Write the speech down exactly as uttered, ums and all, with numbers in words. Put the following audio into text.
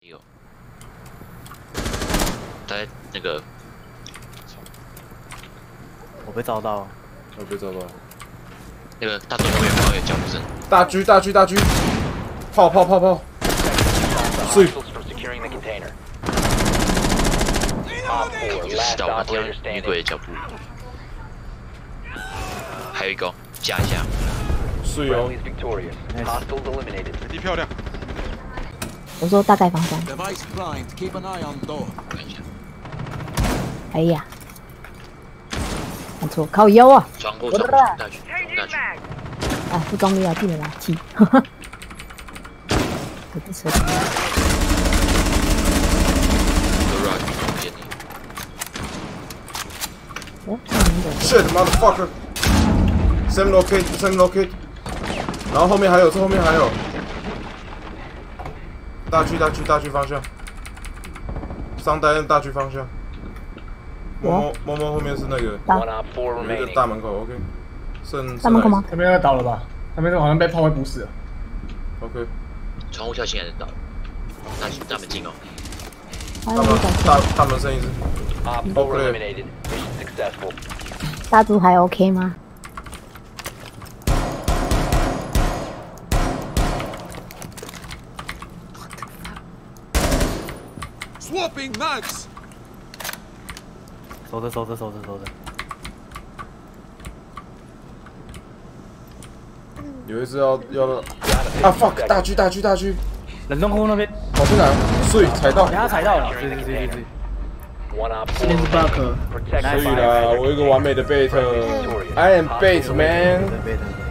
有，他在那个， 我被找到， 我被找到。 那个大头后面有没有脚步声？ 大狙大狙大狙，炮炮炮炮，碎。 就知道我听到女鬼的脚步。还有一个，加一下。 碎哦。 地漂亮。 我说大概方向。 看一下。 哎呀，看错，靠腰啊！ 装过装过大狙，大狙。 啊，不装逼啊，记得垃圾。哈哈。可不扯。哦，这名字。 Shit motherfucker。Same locate, same locate。然后后面还有，这后面还有。 大区大区大区方向，上单大区方向。摸摸摸摸后面是那个有一个大门口 ，OK。剩大门口吗？ 他们要倒了吧？他们好像被炮灰补死了。 OK。 窗户跳进来的倒，大大门进哦。 大门大大门剩一只。OK。 大猪还 OK 吗？ Swapping mags。 收着收着收着收着。 有一只要要啊 fuck 大狙大狙大狙， 冷冻库那边。 跑去哪？碎踩到。 他踩到了，对对对对对。 这边是 bug。 所以啦，我有一个完美的 bait，I am bait man。